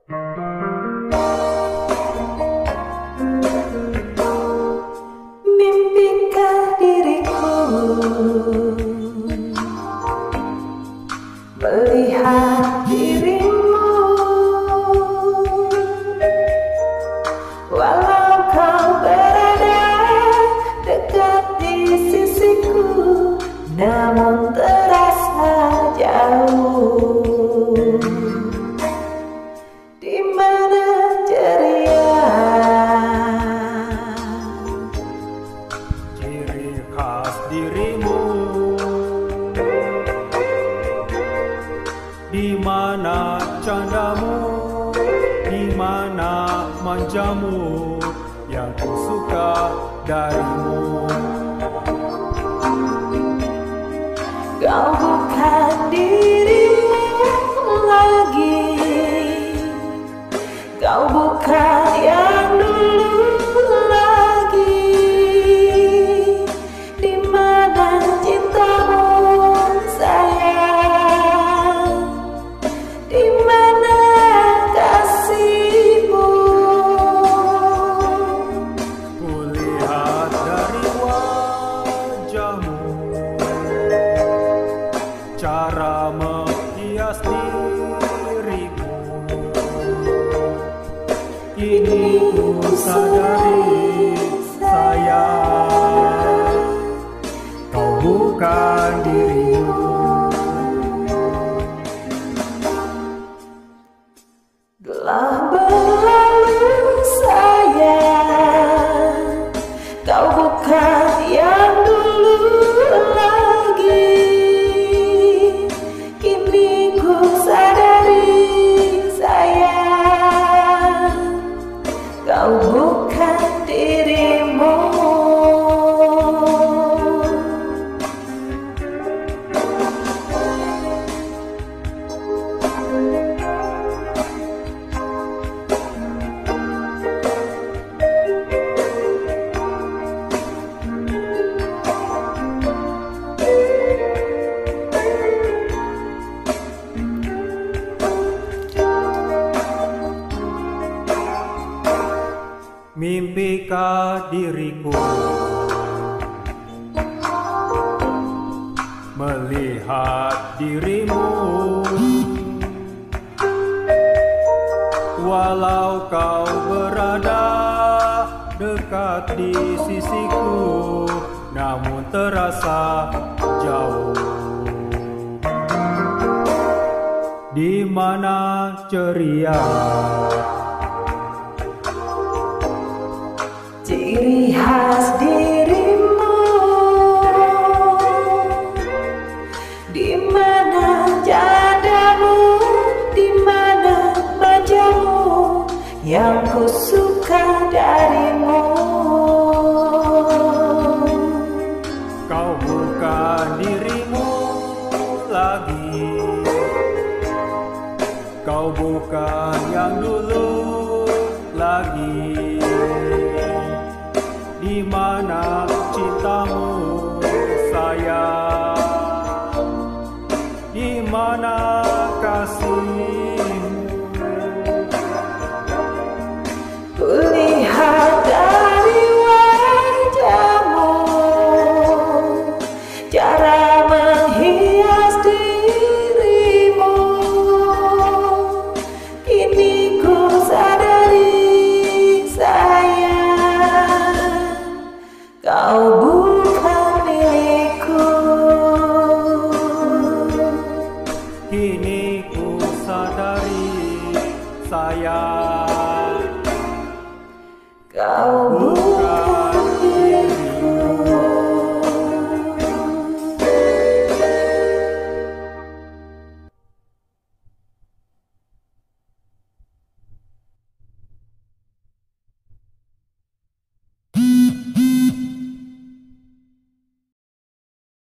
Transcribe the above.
Mimpikah diriku melihat dirimu, walau kau berada dekat di sisiku, namun terasa jauh. Di mana ceria, ciri khas dirimu? Di mana candamu? Di mana manjamu yang ku suka darimu? kau bukan dirimu lagi, kau bukan yang dulu lagi. Di mana cintamu sayang? Di mana kasihmu? Kulihat dari wajahmu, cara menghias dirimu. Kini ku sadari sayang, kau bukan dirimu. Telah berlalu sayang, kau bukan yang dulu lagi. Kini ku sadari sayang, kau bukan dirimu. Mimpikah diriku melihat dirimu, walau kau berada dekat di sisiku, namun terasa jauh. Di mana ceria, ciri khas dirimu? Di mana candamu? Di mana manjamu yang ku suka darimu? kau bukan dirimu lagi, kau bukan yang dulu lagi. Di mana cintamu sayang? Di mana kasihmu? Kulihat dari wajahmu, cara menghias dirimu. Kini ku sadari sayang, kau bukan milikku. Kini ku sadari sayang, Kau bukan